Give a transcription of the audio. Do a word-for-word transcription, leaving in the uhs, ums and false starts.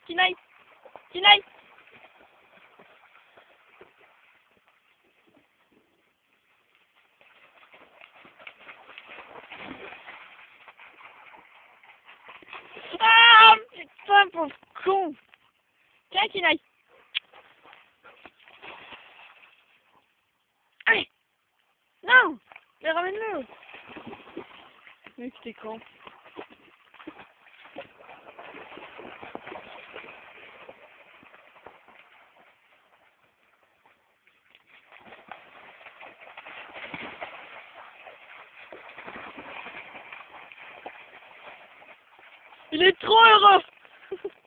Tinaï, Tinaï. Ah putain, pauvre con. Tiens, Tinaï. Allez. Non, mais ramène-le. Mais t'es con. Il est trop heureux.